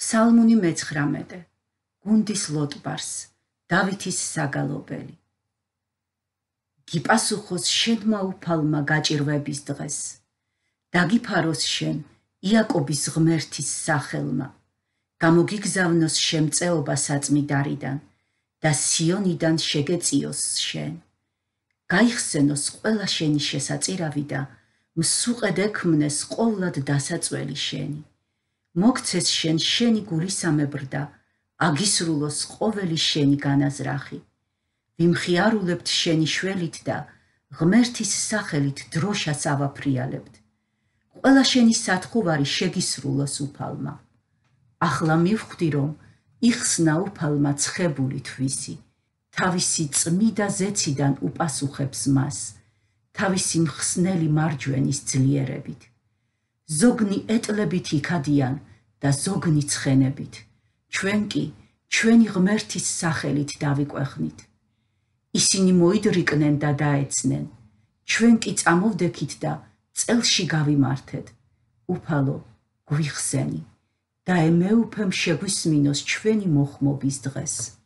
სალმუნი მე-19 გუნდის ლოტბარს დავითის საგალობელი გიპასუხოს შენმა უფალმა გაჭირვების დღეს დაგიფაროს შენ იაკობის ღმერთის სახელმა გამოგიგზავნოს შემწეობა საწმიდარიდან და სიონიდან შეგეწიოს შენ გაიხსენოს ყველა შენი შესაწირავი და მსუყედ ექმნეს ყოვლად დასაწველი შენი მოგცეს შენ შენი გულისამებრ და აგისრულოს ყოველი შენი განაზრახი ვიმხიარულებთ შენი შველით და ღმერთის სახელით დროშას ავაფრიალებთ ყველა შენი სათხუვარი შეგისრულოს უფალმა ახლა მივხვდი რომ იხსნა უფალმა ცხებული თვისი თავისი წმიდა ზეციდან უპასუხებს მას თავისი მხსნელი მარჯვენის ძლიერებით ზოგნი ეტლებით იქადიან და ზოგნი ცხენებით ჩვენ კი ჩვენი ღმერთის სახელით დავიკვეხნით ისინი მოიდრიკნენ და დაეცნენ ჩვენ კი წამოვდექით და წელში გავიმართეთ უფალო გვიხსენი და ემეუფემ შეგვისმინოს ჩვენი მოხმობის დღეს